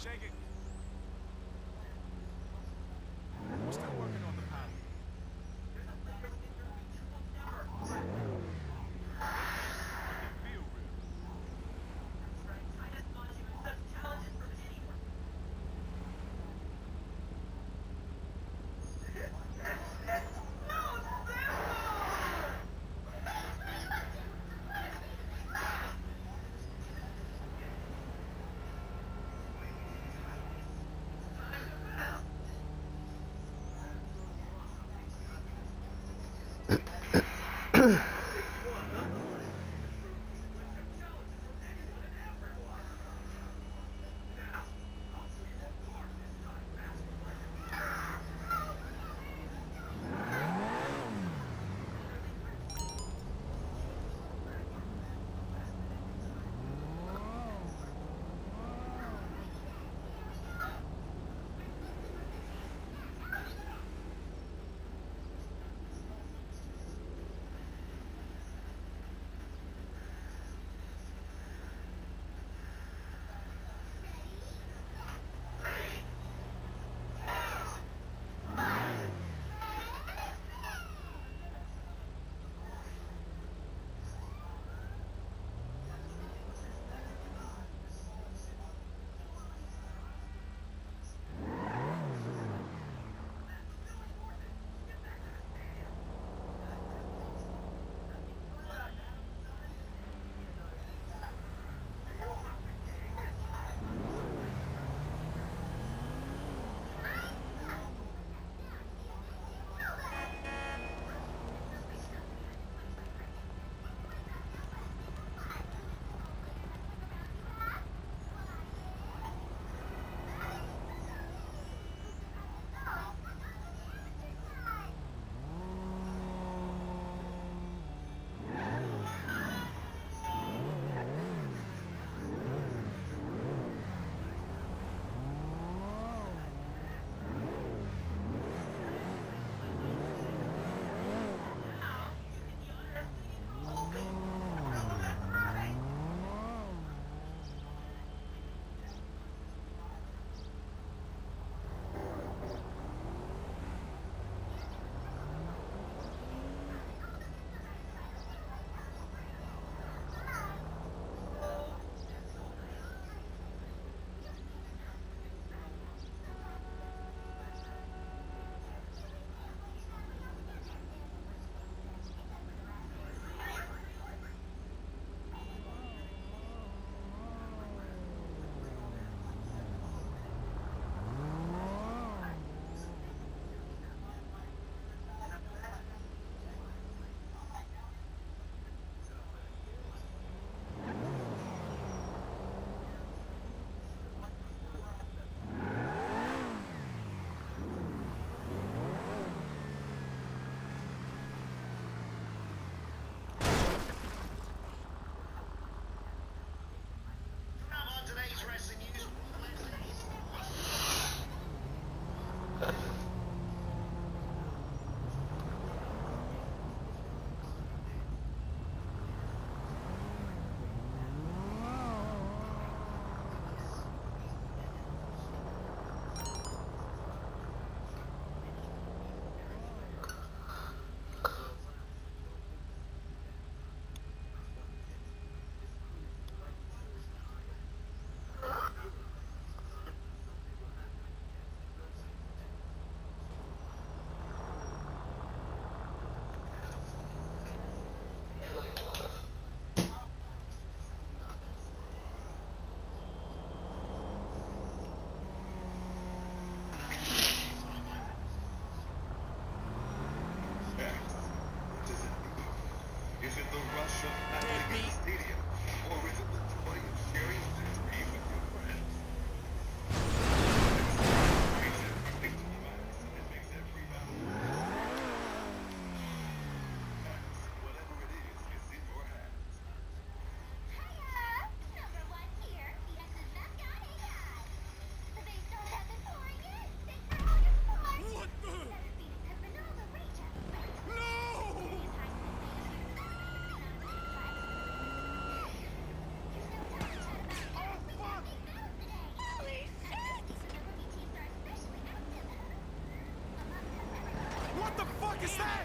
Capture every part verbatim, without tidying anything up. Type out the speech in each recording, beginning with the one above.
Shake it. We're still working on the pilot. Make it feel real. is that?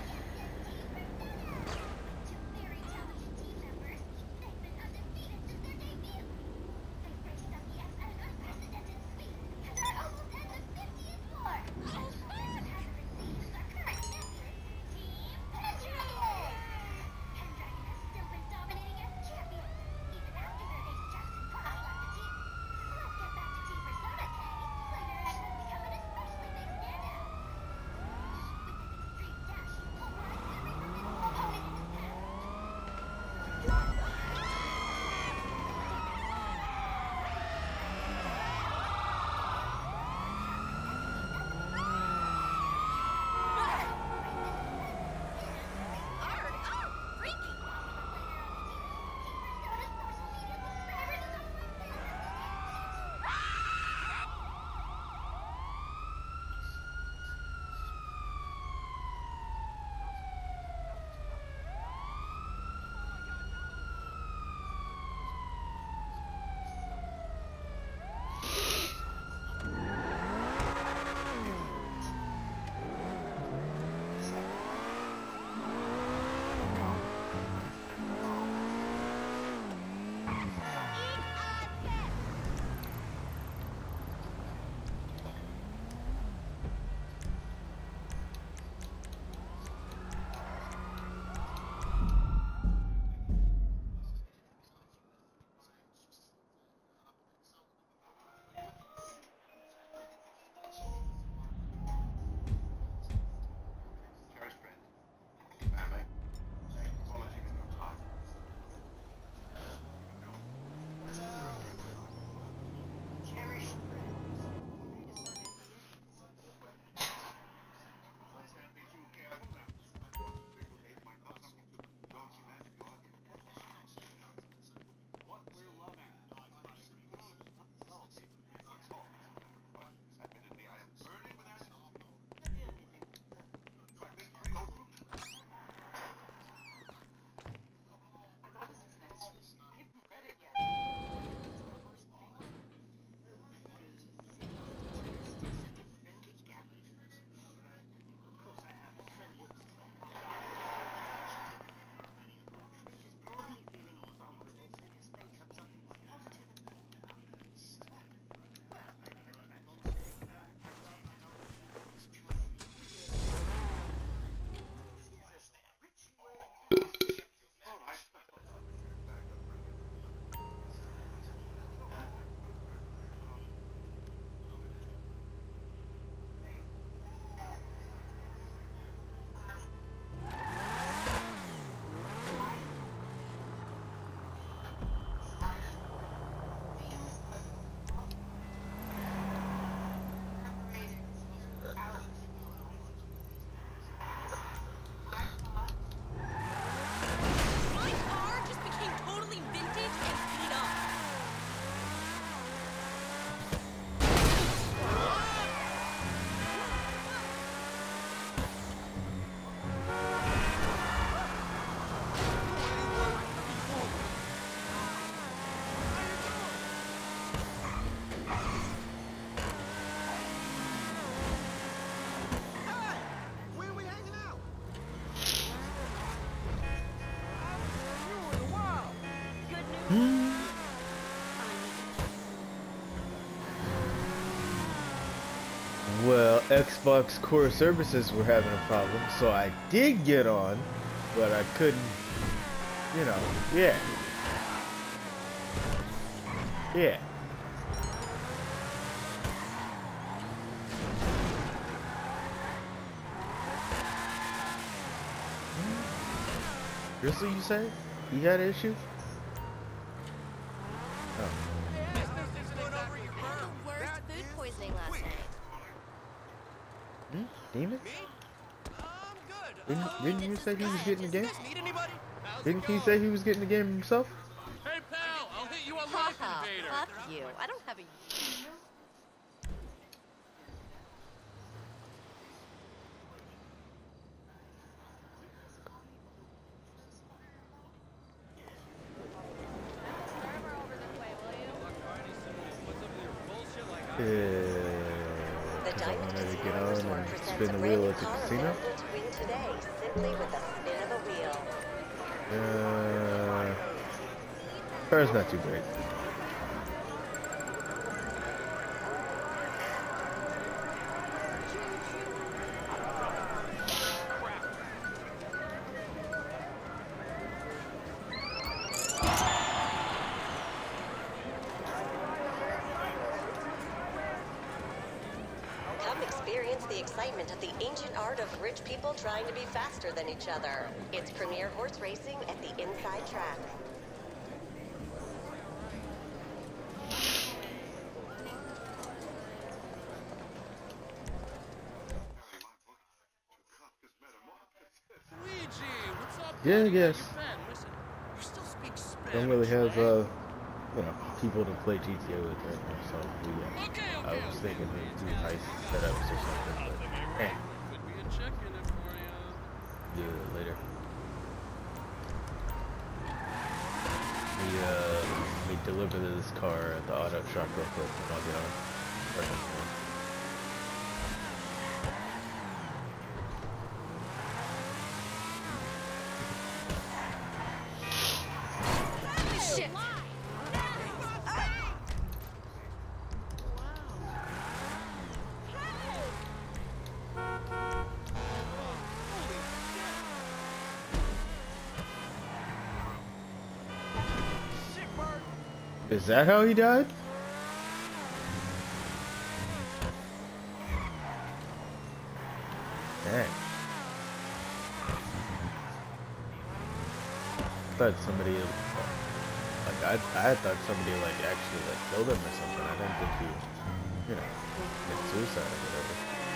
Well, Xbox Core Services were having a problem, so I did get on, but I couldn't, you know, yeah. Yeah. Grizzly, you say? You had an issue? Oh. Worst food poisoning last night. Hmm? Demon? Me? I'm good. Didn't, Uh, didn't you say he was getting the game? need anybody? How's Didn't it he going? say he was getting the game himself? Hey pal, I'll hit you on Life Haha, Invader. fuck you. I don't have a... Yeah. The Because I Diamond wanted to Casino get on Resort and presents spin a the brand wheel new at the car casino. available to win today simply with a spin of a wheel. Uh, car's not too great. Come experience the excitement of the ancient art of rich people trying to be faster than each other. It's premier horse racing at the Inside Track. Luigi, what's up? Yeah, I buddy? guess. You're fat. Listen, you still speak Spanish. Don't really have, right? uh, you know, people to play G T A with right now, so we, uh, Okay, I okay, was okay. thinking maybe do nice setups or something, but eh, Could be a check in it for you. do it later. We, uh, we deliver this car at the auto shop real quick and I'll get on. Perfect. Shit. Is that how he died? Dang. I thought somebody, like, I, I thought somebody, like, actually, like, killed him or something. I didn't think he, you know, did suicide or whatever.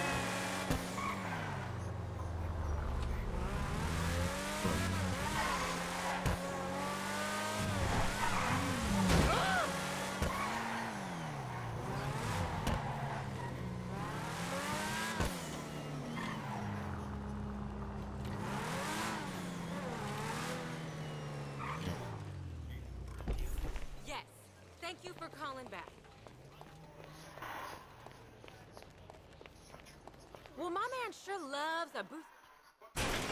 Yes. Thank you for calling back. Well, my man sure loves a booth.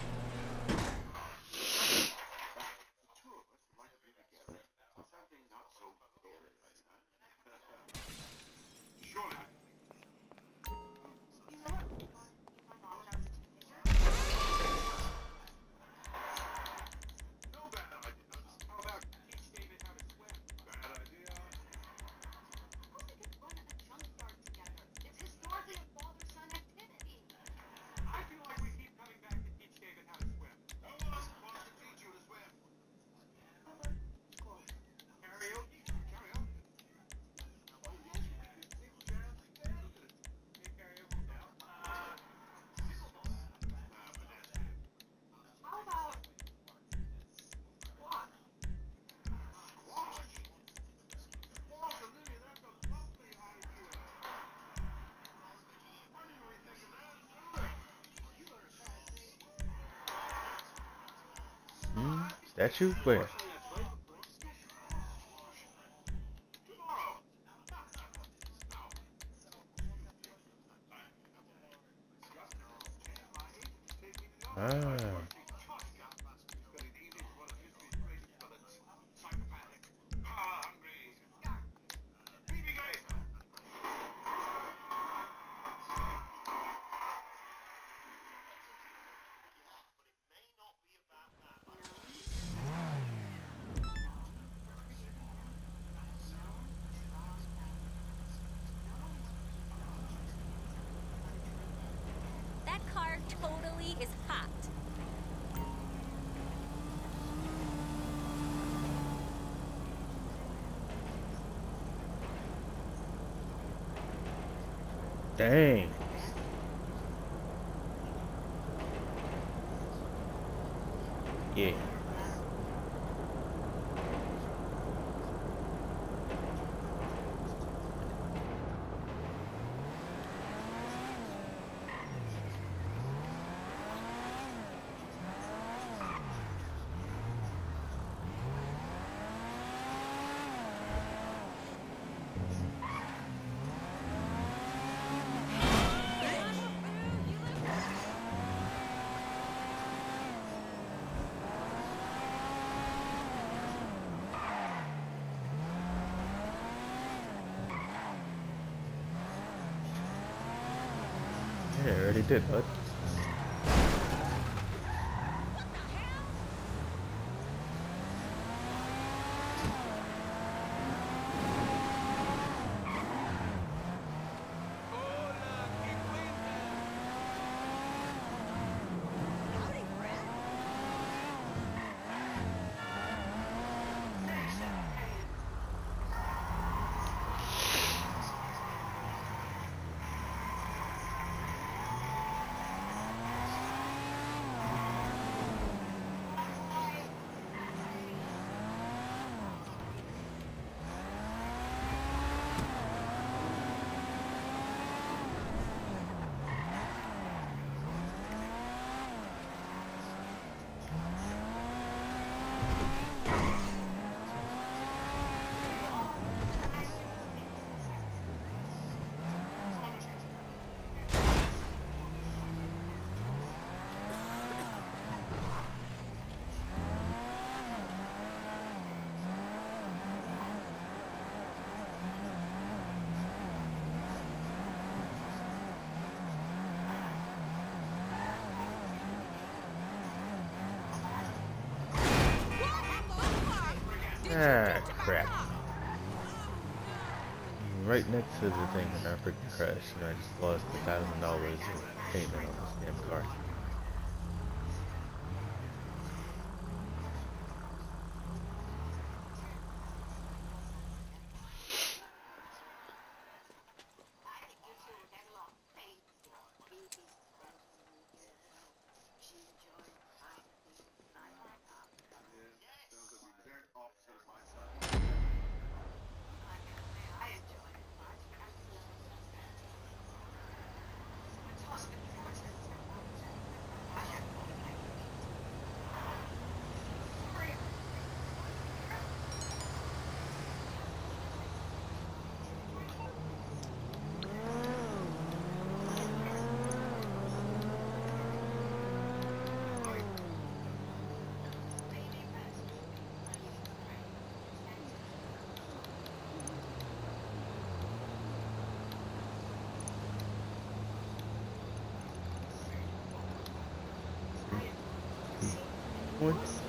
Hmm? Statue? Where? Ah. That car totally is hot. Dang. Yeah. Yeah, I already did, bud. Ah, crap. Right next to the thing when I freaking crashed and I just lost a thousand dollars of payment on this damn car. What?